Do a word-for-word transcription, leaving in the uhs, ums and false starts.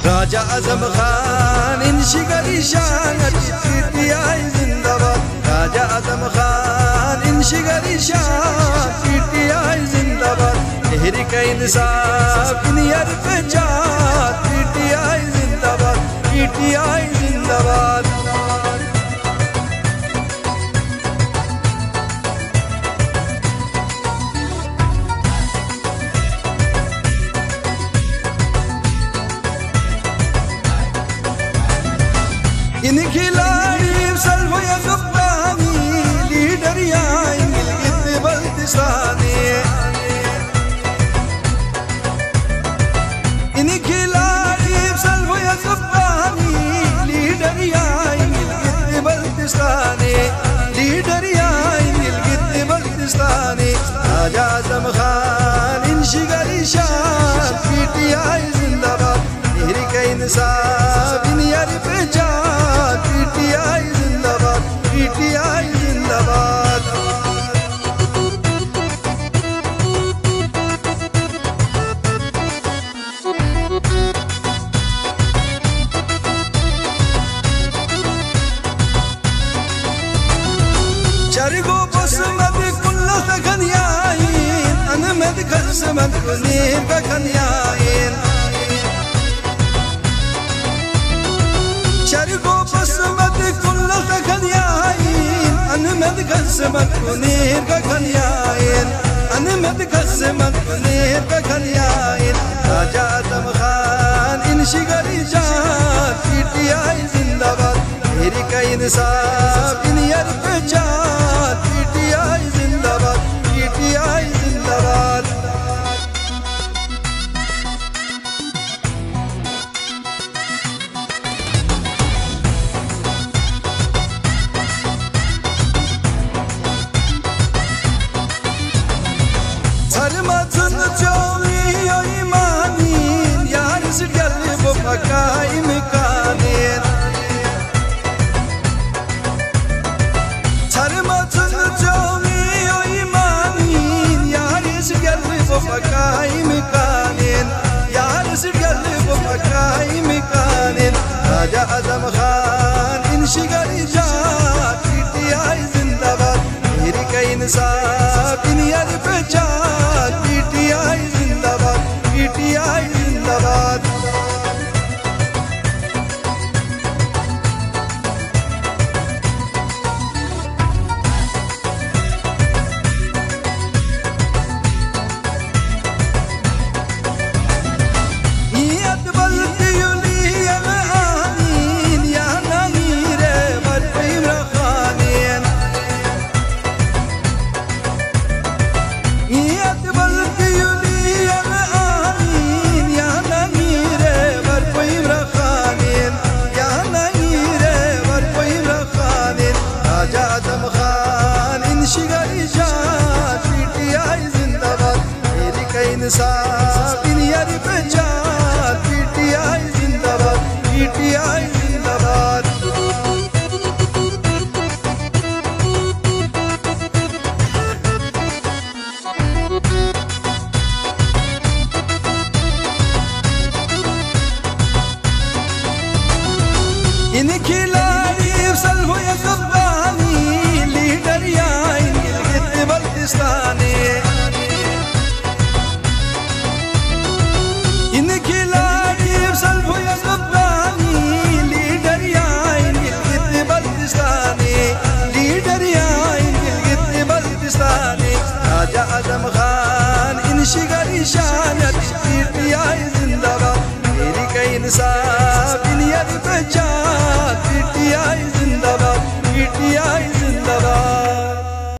राजा आजम खान इंशिगरी शान पीटीआई जिंदाबाद। राजा आजम खान इंशिगरी शान पीटीआई जिंदाबाद। तहरीक इंसाफ नियर पे जात पीटीआई जिंदाबाद पीटीआई जिंदाबाद। इन खिलाड़ी सल्फो या कप्तानी लीडर या इंगिल बल्तिस्तानी। इन खिलाड़ी सल्फो या कप्तानी लीडर या इंगिल बल्तिस्तानी लीडर या इंगिल बल्तिस्तानी। राजा आजम खान इंशिगरी शान पीटीआई जिंदाबाद। तहरीक इंसाफ नियर पे जात पीटीआई जिंदाबाद पीटीआई जिंदाबाद। चरगो बसमत कुल्ला तखनियाइन अनमद खसमत कुनीर तखनियाइन। चरगो बसमत कुल्ला तखनियाइन अनमद खसमत कुनीर तखनियाइन अनमद खसमत कुनीर तखनियाइन। राजा आजम खान इंशिगरी जात पीटीआई जिंदाबाद। तहरीक इंसाफ नियर पे जात पीटीआई जिंदाबाद पीटीआई जिंदाबाद। सरमचन चौली ईमानीन यार से गले वो पकाई मिकानेन। सरमचन चौली ईमानीन यार से गले वो पकाई मिकानेन यार से गले वो पकाई मिकानेन। राजा आजम खान इंशिगरी जात पीटीआई जिंदाबाद। तहरीक इंसाफ नियर पे जात पीटीआई जिंदाबाद पीटीआई जिंदाबाद। नियत बलती युली आमीन या नहीं रे मरपीम रखानीन। नियत बलती युली आमीन या नहीं रे मरपीम रखानीन या नहीं रे मरपीम रखानीन। राजा आजम खान इंशिगरी जात पीटीआई जिंदाबाद। तहरीक इंसाफ नियर पे जात पीटीआई जिंदाबाद पीटीआई जिंदाबाद। इन खिला